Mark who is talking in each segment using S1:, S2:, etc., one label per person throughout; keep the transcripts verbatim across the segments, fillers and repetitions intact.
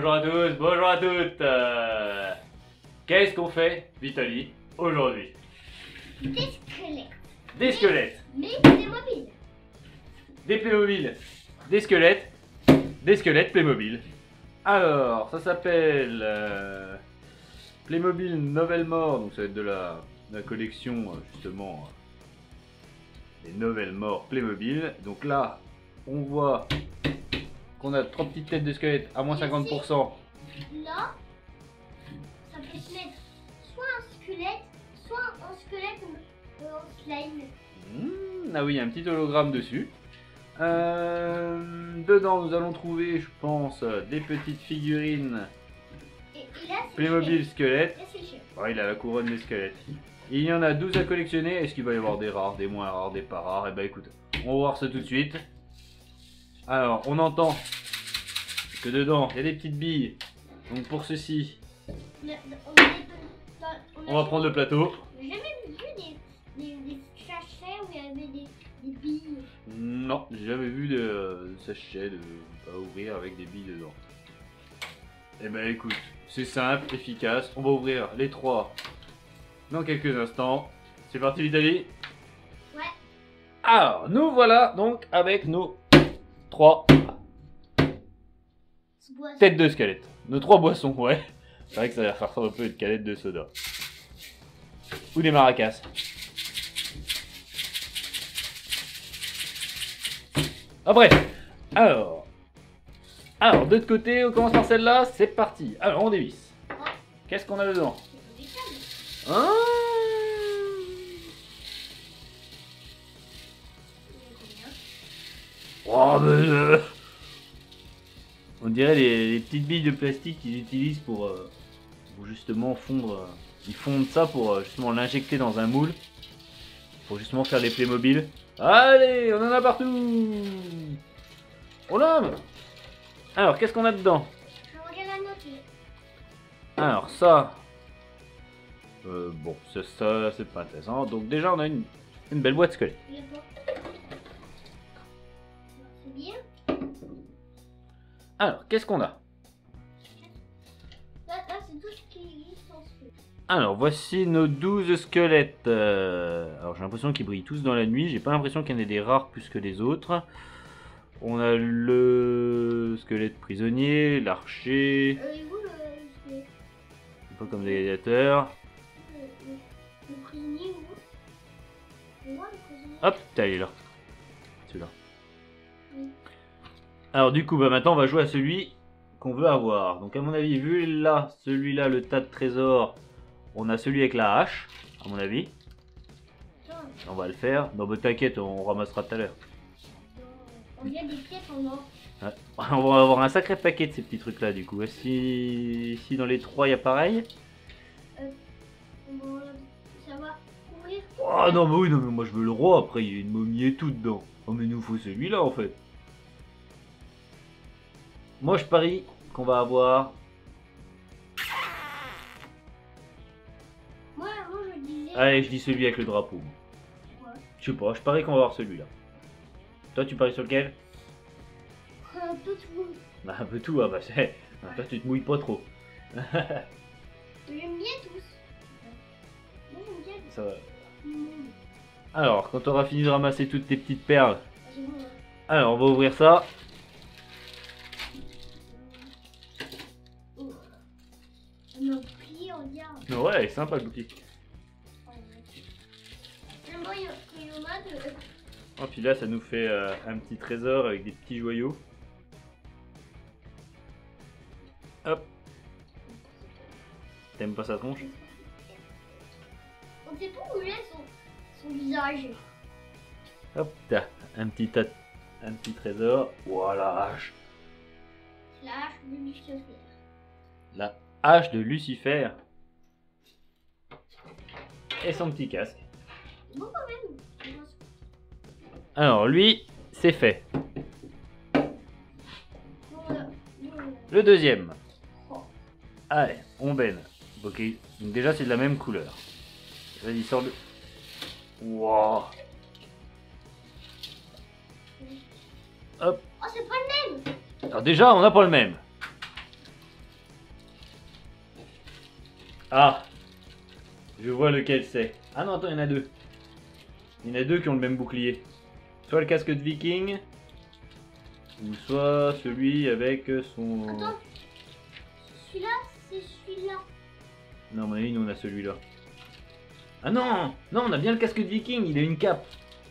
S1: Bonjour à tous, bonjour à toutes. Euh, Qu'est-ce qu'on fait, Vitaly, aujourd'hui?
S2: Des squelettes.
S1: Des squelettes.
S2: Mais des mobiles.
S1: Des Playmobil. Des squelettes. Des squelettes Playmobil. Alors, ça s'appelle euh, Playmobil Nouvelle Mort. Donc ça va être de la, de la collection, euh, justement, euh, des Nouvelles Morts Playmobil. Donc là, on voit qu'on a trois petites têtes de squelettes à moins cinquante pour cent.
S2: Là, ça peut se mettre soit un squelette, soit un squelette euh, en slime.
S1: Mmh, ah oui, un petit hologramme dessus. Euh, dedans, nous allons trouver, je pense, des petites figurines
S2: Et, et là, c'est
S1: Playmobil squelettes.
S2: Là, c'est cher.
S1: Oh, il a la couronne des squelettes. Il y en a douze à collectionner. Est-ce qu'il va y avoir des rares, des moins rares, des pas rares? Eh ben écoute, on va voir ça tout de suite. Alors, on entend que dedans, il y a des petites billes. Donc pour ceci,
S2: On a- on a des- on a
S1: on va prendre le plateau.
S2: J'ai jamais vu des, des, des sachets où il y avait des, des billes.
S1: Non, j'ai jamais vu de euh, sachet de, à ouvrir avec des billes dedans. Eh ben écoute, c'est simple, efficace. On va ouvrir les trois dans quelques instants. C'est parti, Vitaly.
S2: Ouais.
S1: Alors, nous voilà donc avec nos trois
S2: Boisson.
S1: têtes de squelette. Nos trois boissons, ouais. C'est vrai que ça va faire un peu une canette de soda. Ou des maracas. Après, alors, alors de l'autre côté, on commence par celle-là, c'est parti. Alors, on dévisse. Qu'est-ce qu'on a dedans?
S2: Des câbles.
S1: Hein? Oh, mais euh, on dirait les, les petites billes de plastique qu'ils utilisent pour, euh, pour justement fondre. euh, Ils fondent ça pour euh, justement l'injecter dans un moule. Pour justement faire des Playmobil. Allez, on en a partout. On l'a. Alors, qu'est-ce qu'on a dedans?
S2: Je regarde la noter.
S1: Alors ça, euh, bon, ça, ça c'est pas intéressant. Donc déjà, on a une, une belle boîte squelette.
S2: Il y a pas. C'est bien.
S1: Alors, qu'est-ce qu'on a?
S2: Là, là c'est tout ce qui existe en squelette.
S1: Alors, voici nos douze squelettes. Euh, alors, j'ai l'impression qu'ils brillent tous dans la nuit. J'ai pas l'impression qu'il y en ait des rares plus que les autres. On a le squelette prisonnier, l'archer,
S2: Euh, et vous, le, squelette
S1: un peu comme des gladiateurs.
S2: le, le, le prisonnier, où? Et moi, le prisonnier.
S1: Hop, t'as il est là. Celui-là.
S2: Oui.
S1: Alors, du coup, bah, maintenant, on va jouer à celui qu'on veut avoir. Donc, à mon avis, vu là, celui-là, le tas de trésors, on a celui avec la hache, à mon avis.
S2: Attends,
S1: On va le faire. Non, bah, t'inquiète, on ramassera tout à l'heure.
S2: on vient des pièces en or.
S1: Ouais. On va avoir un sacré paquet de ces petits trucs là du coup. Si, si dans les trois il y a pareil.
S2: Bon, ça va courir.
S1: Oh non mais oui non mais moi je veux le roi, après il y a une momie et tout dedans. Oh mais nous faut celui-là en fait. Moi je parie qu'on va avoir.
S2: Moi, moi, je disais.
S1: Allez je dis celui avec le drapeau.
S2: Ouais.
S1: Je sais pas, je parie qu'on va avoir celui-là. Toi tu paries sur lequel?
S2: Un peu tout.
S1: Bah un peu tout, ah bah c'est. Toi tu te mouilles pas trop.
S2: J'aime bien tous. Moi, j'aime bien
S1: Ça va.
S2: tout le monde.
S1: Alors quand tu auras fini de ramasser toutes tes petites perles,
S2: C'est bon, hein.
S1: alors on va ouvrir ça.
S2: Oh. On a plié, regarde.
S1: Ouais, sympa le bouquet.
S2: J'aime bien, il y a- il y en a de.
S1: Oh, puis là, ça nous fait euh, un petit trésor avec des petits joyaux. Hop. T'aimes pas sa tronche?
S2: On sait pas où il est son, son visage.
S1: Hop, t'as un petit tas, un petit trésor. Voilà, hache.
S2: La hache de Lucifer.
S1: La hache de Lucifer. Et son petit casque.
S2: C'est bon quand même.
S1: Alors, lui, c'est fait.
S2: Bon, voilà. Bon, voilà.
S1: Le deuxième.
S2: Oh.
S1: Allez, on baigne. Ok, donc déjà, c'est de la même couleur. Vas-y, sors le. Wow. Hop.
S2: Oh, c'est pas le même.
S1: Alors déjà, on n'a pas le même. Ah, je vois lequel c'est. Ah non, attends, il y en a deux. Il y en a deux qui ont le même bouclier. Soit le casque de viking, ou soit celui avec son...
S2: Attends, celui-là, c'est celui-là.
S1: Non, à mon avis, nous on a celui-là. Ah non, non, on a bien le casque de viking, il a une cape.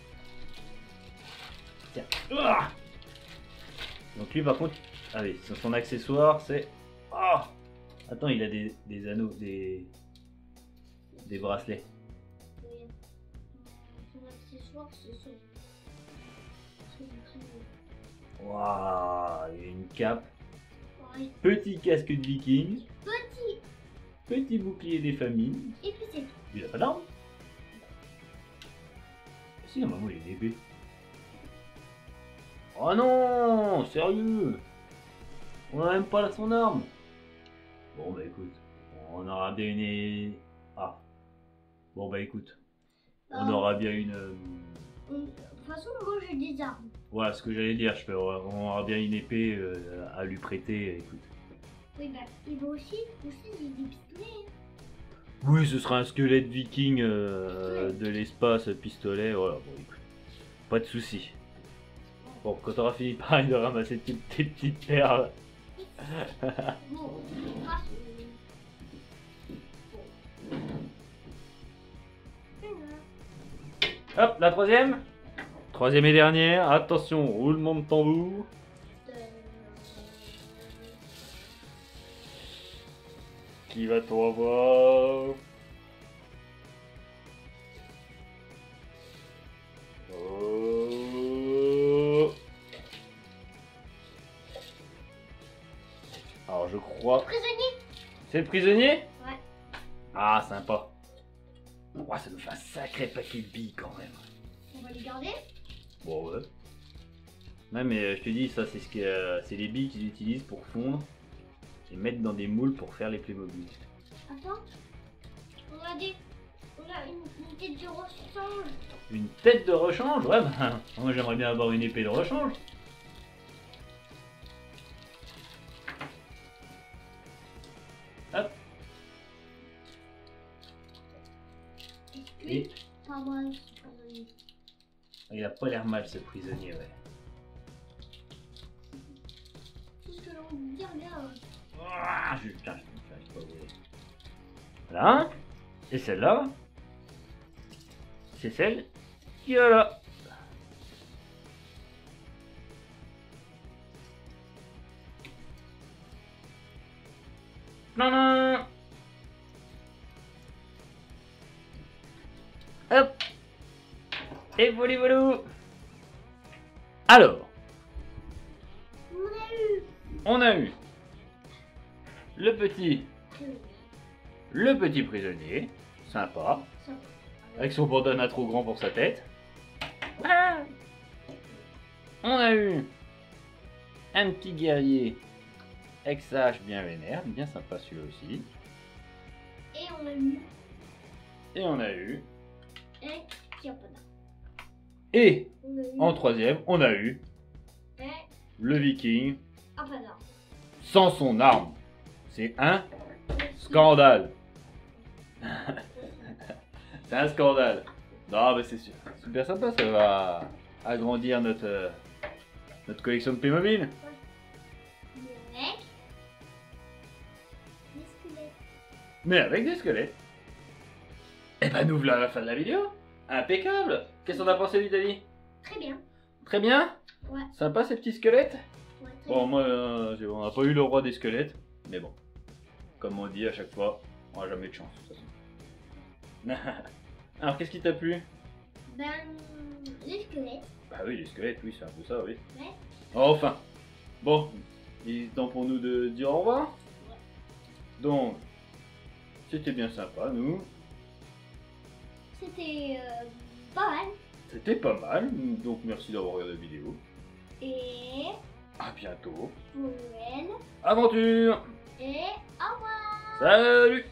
S1: Tiens. Ah, donc lui par contre, allez, son, son accessoire c'est... Ah, attends, il a des, des anneaux, des... des bracelets.
S2: Oui. Son accessoire, c'est son. son bouclier.
S1: Waouh, il a une cape.
S2: Ouais.
S1: Petit casque de viking.
S2: Petit.
S1: Petit bouclier des familles.
S2: Et puis c'est tout.
S1: Il a pas d'arme. Si, normalement il a une épée. Oh non, sérieux. On a même pas son arme. Bon bah écoute, on aura bien une... Ah. Bon bah écoute, on
S2: Euh,
S1: aura bien une... euh,
S2: on- De toute façon, moi j'ai des armes.
S1: Voilà ce que j'allais dire, je peux... on aura bien une épée euh, à lui prêter, écoute.
S2: Oui, bah, il va aussi, aussi j'ai des pistolets.
S1: Oui, ce sera un squelette viking euh, de l'espace, pistolet, voilà, bon écoute, pas de soucis. Bon, quand t'auras fini pareil de ramasser tes, tes petites perles.
S2: Bon, on passe. Bon.
S1: Hop, la troisième. Troisième et dernière, attention, roulement de tambour.
S2: Euh,
S1: Qui va-t-on avoir? Oh. Alors je crois...
S2: Prisonnier.
S1: C'est le prisonnier?
S2: Ouais.
S1: Ah, sympa. Ouais, ça nous fait un sacré paquet de billes quand même.
S2: On va les garder.
S1: Bon, ouais. Ouais, mais euh, je te dis, ça, c'est ce que, euh, c'est les billes qu'ils utilisent pour fondre et mettre dans des moules pour faire les Playmobil.
S2: Attends. On a des. On a une, une tête de rechange.
S1: Une tête de rechange? Ouais, bah, moi j'aimerais bien avoir une épée de rechange. Hop. Et
S2: Pas mal, ce prisonnier.
S1: il a pas l'air mal ce prisonnier, ouais.
S2: Tout ce que l'on dit, regarde.
S1: Ah, je, putain, je, j'arrive pas à ouvrir. Voilà. Et celle-là, c'est celle qui est là. Non, non. Hop. Et voilà, voilà. Alors,
S2: On a eu.
S1: on a eu le petit, le petit prisonnier, sympa,
S2: Ça.
S1: avec son bandana trop grand pour sa tête. Ah. On a eu un petit guerrier avec sa hache bien vénère, bien sympa celui-là aussi.
S2: Et on a eu.
S1: Et on a eu,
S2: Un qui a pas d'arme.
S1: et
S2: On a eu.
S1: en troisième, on a eu
S2: Un
S1: le viking
S2: a pas d'arme.
S1: sans son arme. C'est un scandale. C'est un scandale. Non, mais c'est sûr. Super sympa, ça va agrandir notre, euh, notre collection de Playmobil.
S2: Le mec. Les squelettes.
S1: Mais avec des squelettes. Et ben nous voilà à la fin de la vidéo. Impeccable. Qu'est-ce qu'on a pensé d'Italie?
S2: Très bien.
S1: Très bien.
S2: Ouais.
S1: Sympa ces petits squelettes.
S2: Ouais, très
S1: Bon,
S2: bien.
S1: moi, euh, j'ai- on n'a pas eu le roi des squelettes. Mais bon, comme on dit à chaque fois, on n'a jamais de chance. De toute façon. Alors, qu'est-ce qui t'a plu?
S2: Ben. Les squelettes.
S1: Bah oui, les squelettes, oui, c'est un peu ça, oui.
S2: Ouais.
S1: Enfin. Bon, il est temps pour nous de dire au revoir.
S2: Ouais.
S1: Donc, c'était bien sympa, nous.
S2: C'était euh, pas mal.
S1: C'était pas mal, donc merci d'avoir regardé la vidéo.
S2: Et.
S1: À bientôt.
S2: Pour Noël.
S1: Aventure.
S2: Et. Au revoir.
S1: Salut.